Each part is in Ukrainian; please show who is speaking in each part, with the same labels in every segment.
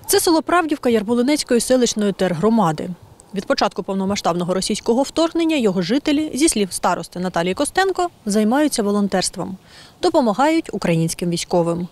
Speaker 1: Це село Правдівка Ярмолинецької селищної тергромади. Від початку повномасштабного російського вторгнення його жителі, зі слів старости Наталії Костенко, займаються волонтерством. Допомагають українським військовим.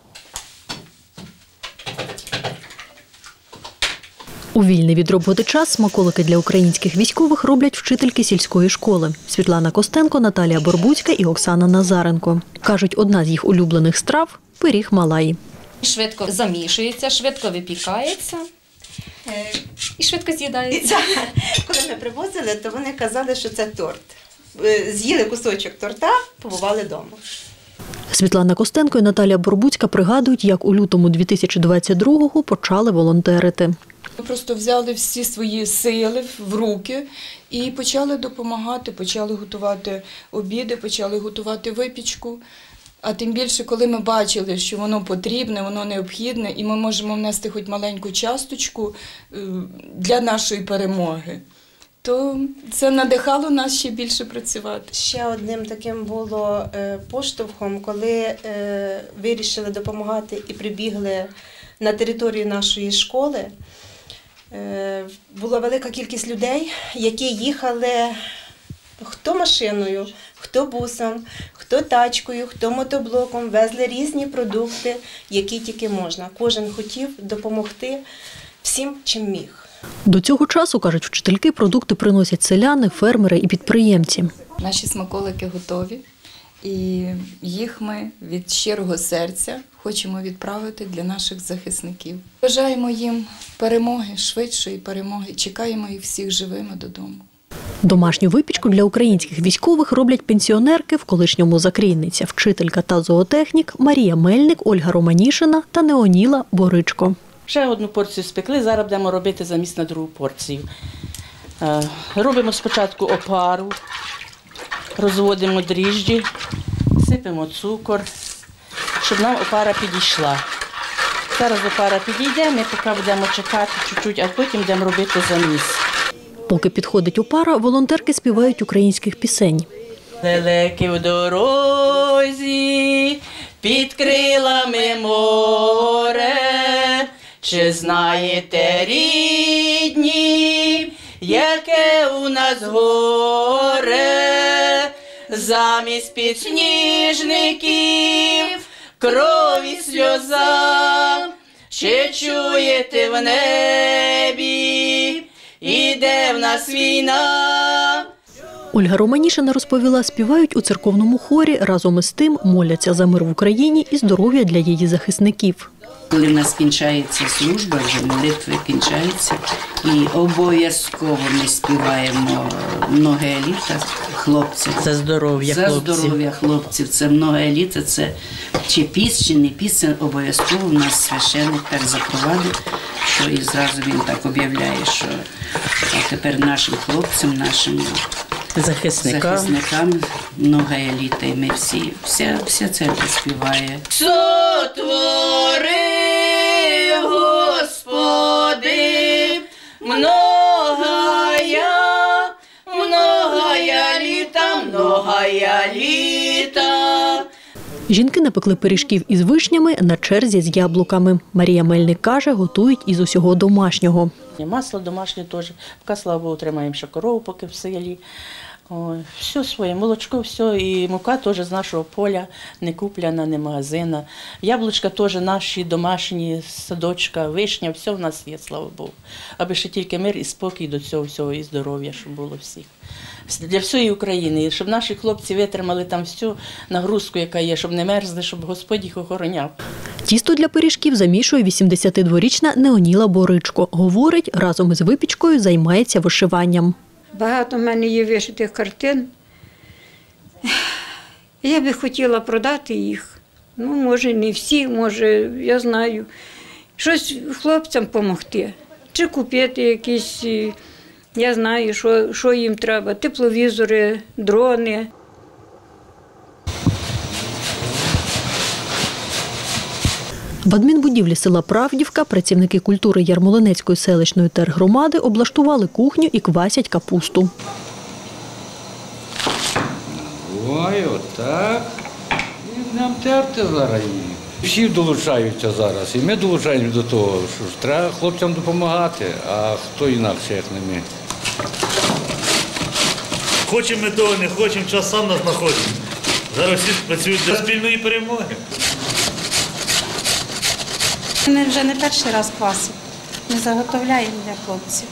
Speaker 1: У вільний від роботи час смаколики для українських військових роблять вчительки сільської школи – Світлана Костенко, Наталія Борбуцька і Оксана Назаренко. Кажуть, одна з їх улюблених страв – пиріг Малай.
Speaker 2: Швидко замішується, швидко випікається і швидко з'їдається.
Speaker 3: Коли ми привозили, то вони казали, що це торт. З'їли кусочок торта, побували вдома.
Speaker 1: Світлана Костенко і Наталія Борбуцька пригадують, як у лютому 2022-го почали волонтерити.
Speaker 4: Ми просто взяли всі свої сили в руки і почали допомагати, почали готувати обіди, почали готувати випічку. А тим більше, коли ми бачили, що воно потрібне, воно необхідне, і ми можемо внести хоч маленьку часточку для нашої перемоги, то це надихало нас ще більше працювати.
Speaker 3: Ще одним таким було поштовхом, коли вирішили допомагати і прибігли на територію нашої школи. Була велика кількість людей, які їхали хто машиною, хто бусом, хто тачкою, хто мотоблоком, везли різні продукти, які тільки можна. Кожен хотів допомогти всім, чим міг.
Speaker 1: До цього часу, кажуть вчительки, продукти приносять селяни, фермери і підприємці.
Speaker 4: Наші смаколики готові, і їх ми від щирого серця хочемо відправити для наших захисників. Бажаємо їм перемоги, швидшої перемоги, чекаємо їх всіх живими додому.
Speaker 1: Домашню випічку для українських військових роблять пенсіонерки в колишньому Закрійниця, вчителька та зоотехнік Марія Мельник, Ольга Романішина та Неоніла Боричко.
Speaker 5: Ще одну порцію спекли, зараз будемо робити замість на другу порцію. Робимо спочатку опару, розводимо дріжджі, сипемо цукор, щоб нам опара підійшла. Зараз опара підійде, ми поки будемо чекати чуть-чуть, а потім будемо робити заміс.
Speaker 1: Поки підходить опара, волонтерки співають українських пісень.
Speaker 5: Лелеки в дорозі, під крилами море, чи знаєте, рідні, яке у нас горе, замість підсніжників, крові сльоза, чи чуєте в небі, іде в нас війна.
Speaker 1: Ольга Романішина розповіла, співають у церковному хорі, разом із тим моляться за мир в Україні і здоров'я для її захисників.
Speaker 6: Коли в нас кінчається служба, вже молитви кінчаються, і обов'язково ми співаємо «Много еліта» хлопців.
Speaker 5: За здоров'я хлопців.
Speaker 6: За здоров'я хлопців. Це «Много еліта», це чи піс, чи не піс, це обов'язково в нас священник так запровадив, що і зразу він так об'являє, що тепер нашим хлопцям, нашим захисникам «Много еліта», і ми вся церква співає.
Speaker 5: Сотворив, Господи, многая літа.
Speaker 1: Жінки напекли пиріжків із вишнями, на черзі з яблуками. Марія Мельник каже, готують із усього домашнього.
Speaker 5: Масло домашнє теж. Поки, слава Богу, тримаємо ще корову, поки в селі. Все своє, молочко, все, і мука теж з нашого поля, не купляна, не магазина. Яблучка теж наші домашні, садочка, вишня, все в нас є, слава Богу. Аби ще тільки мир і спокій до цього всього, і здоров'я, щоб було всіх. Для всієї України, щоб наші хлопці витримали там всю нагрузку, яка є, щоб не мерзли, щоб Господь їх охороняв.
Speaker 1: Тісто для пиріжків замішує 82-річна Неоніла Боричко. Говорить, разом із випічкою займається вишиванням.
Speaker 7: Багато в мене є вишитих картин. Я би хотіла продати їх. Ну, може, не всі, може, я знаю. Щось хлопцям допомогти. Чи купити якісь, я знаю, що їм треба. Тепловізори, дрони.
Speaker 1: В адмінбудівлі села Правдівка працівники культури Ярмолинецької селищної тергромади облаштували кухню і квасять капусту.
Speaker 8: Ой, отак. І нам терти зараз її. Всі долучаються зараз, і ми долучаємося до того, що ж треба хлопцям допомагати, а хто інакше, як не ми.
Speaker 9: Хочемо ми того, не хочемо, час сам нас знаходить. Зараз всі працюють для спільної перемоги.
Speaker 10: Ми вже не перший раз квасимо. Ми заготовляємо для хлопців.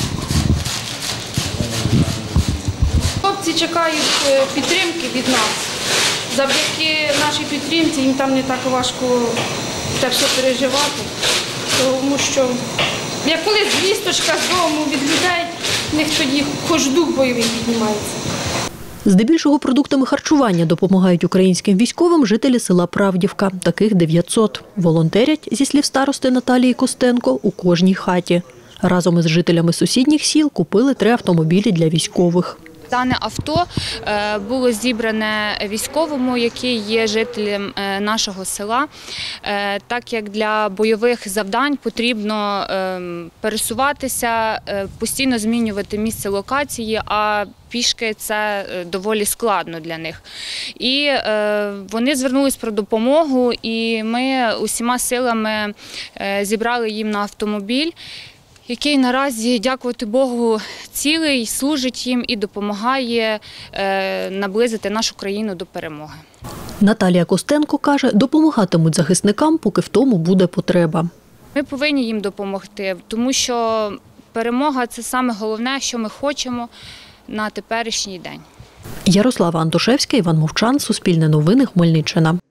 Speaker 11: Хлопці чекають підтримки від нас. Завдяки нашій підтримці їм там не так важко це все переживати. Тому що, як колись звісточка з дому від людей, в них тоді хоч дух бойовий піднімається.
Speaker 1: Здебільшого продуктами харчування допомагають українським військовим жителі села Правдівка. Таких 900. Волонтерять, зі слів старости Наталії Костенко, у кожній хаті. Разом із жителями сусідніх сіл купили 3 автомобілі для військових.
Speaker 12: Дане авто було зібране військовому, який є жителем нашого села, так як для бойових завдань потрібно пересуватися, постійно змінювати місце локації, а пішки це доволі складно для них. І вони звернулись про допомогу, і ми усіма силами зібрали їм на автомобіль, який наразі, дякувати Богу, цілий, служить їм і допомагає наблизити нашу країну до перемоги.
Speaker 1: Наталія Костенко каже, допомагатимуть захисникам, поки в тому буде потреба.
Speaker 12: Ми повинні їм допомогти, тому що перемога – це саме головне, що ми хочемо на теперішній день.
Speaker 1: Ярослава Антошевська, Іван Мовчан, Суспільне новини, Хмельниччина.